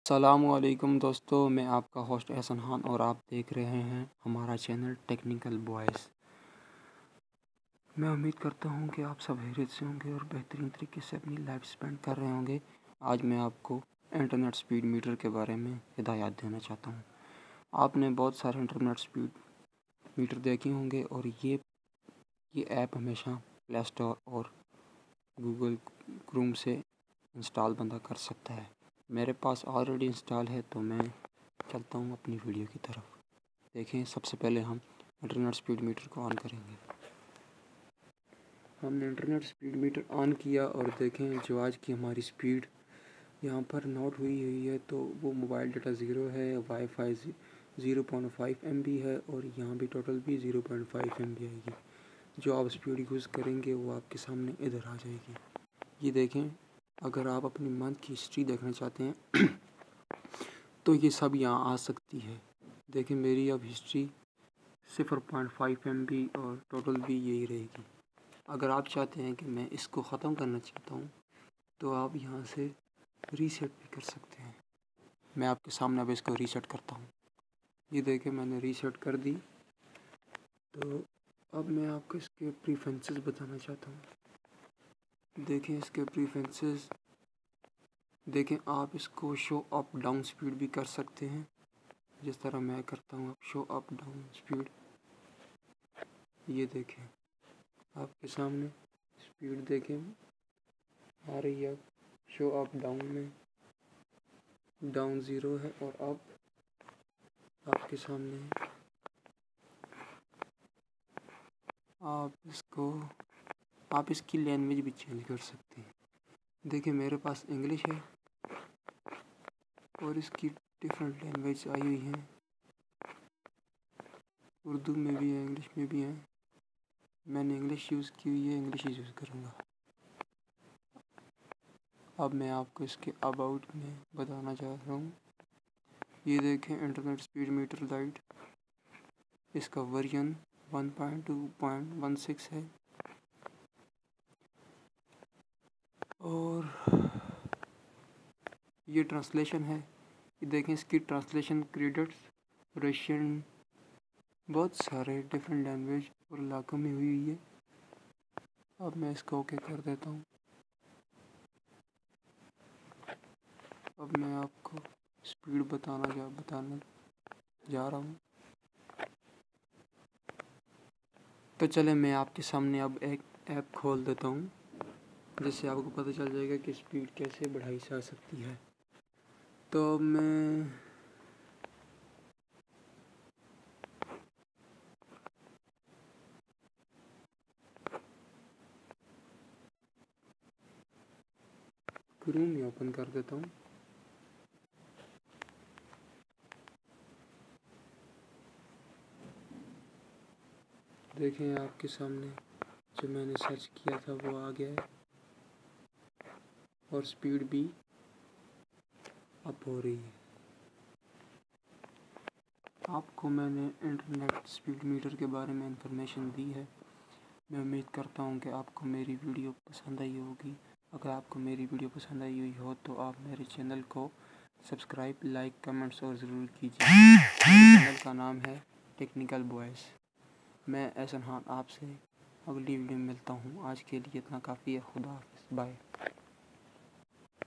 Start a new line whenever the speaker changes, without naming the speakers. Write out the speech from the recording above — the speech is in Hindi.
अस्सलामुअलैकुम दोस्तों, मैं आपका होस्ट एहसन खान और आप देख रहे हैं हमारा चैनल टेक्निकल बॉयज़। मैं उम्मीद करता हूं कि आप सब खैरियत से होंगे और बेहतरीन तरीके से अपनी लाइफ स्पेंड कर रहे होंगे। आज मैं आपको इंटरनेट स्पीड मीटर के बारे में हिदायत देना चाहता हूं। आपने बहुत सारे इंटरनेट स्पीड मीटर देखे होंगे और ये ऐप हमेशा प्ले स्टोर और गूगल क्रोम से इंस्टॉल बंदा कर सकता है। मेरे पास ऑलरेडी इंस्टॉल है तो मैं चलता हूँ अपनी वीडियो की तरफ। देखें, सबसे पहले हम इंटरनेट स्पीड मीटर को ऑन करेंगे। हमने इंटरनेट स्पीड मीटर ऑन किया और देखें जो आज की हमारी स्पीड यहाँ पर नोट हुई है तो वो मोबाइल डाटा 0 है, वाईफाई 0.5 MB है और यहाँ भी टोटल भी 0.5 MB आएगी। जो आप स्पीड यूज़ करेंगे वो आपके सामने इधर आ जाएगी। ये देखें, अगर आप अपनी मंथ की हिस्ट्री देखना चाहते हैं तो ये सब यहाँ आ सकती है। देखें, मेरी अब हिस्ट्री 0.5 MB और टोटल भी यही रहेगी। अगर आप चाहते हैं कि मैं इसको ख़त्म करना चाहता हूँ तो आप यहाँ से रीसेट भी कर सकते हैं। मैं आपके सामने अब इसको रीसेट करता हूँ। ये देखें, मैंने रीसेट कर दी। तो अब मैं आपको इसके प्रीफरेंसेस बताना चाहता हूँ। देखें, इसके प्रीफरेंसेस देखें, आप इसको शो अप डाउन स्पीड भी कर सकते हैं, जिस तरह मैं करता हूँ। अब शो अप डाउन स्पीड, ये देखें आपके सामने स्पीड देखें आ रही है। शो अप डाउन में डाउन 0 है और अप आपके सामने है। आप इसकी लैंग्वेज भी चेंज कर सकते हैं। देखिए, मेरे पास इंग्लिश है और इसकी डिफरेंट लैंग्वेज आई हुई हैं। उर्दू में भी है, इंग्लिश में भी है। मैंने इंग्लिश यूज़ की हुई है, इंग्लिश यूज़ करूँगा। अब मैं आपको इसके अबाउट में बताना चाह रहा हूँ। ये देखें, इंटरनेट स्पीड मीटर लाइट, इसका वर्जन 1.2.16 है और ये ट्रांसलेशन है। ये देखें, इसकी ट्रांसलेशन क्रेडिट्स रशियन, बहुत सारे डिफरेंट लैंग्वेज और इलाकों में हुई है। अब मैं इसको ओके कर देता हूँ। अब मैं आपको स्पीड बताना जा रहा हूँ। तो चले, मैं आपके सामने अब एक ऐप खोल देता हूँ जिससे आपको पता चल जाएगा कि स्पीड कैसे बढ़ाई जा सकती है। तो मैं क्रोम में ओपन कर देता हूँ। देखें, आपके सामने जो मैंने सर्च किया था वो आ गया है और स्पीड भी अप हो रही है। आपको मैंने इंटरनेट स्पीड मीटर के बारे में इंफॉर्मेशन दी है। मैं उम्मीद करता हूँ कि आपको मेरी वीडियो पसंद आई होगी। अगर आपको मेरी वीडियो पसंद आई हुई हो तो आप मेरे चैनल को सब्सक्राइब, लाइक, कमेंट्स और ज़रूर कीजिए। मेरे चैनल का नाम है टेक्निकल बॉयज़। मैं एहसन खान आपसे अगली वीडियो में मिलता हूँ। आज के लिए इतना काफ़ी है। खुदा हाफिज़, बाय।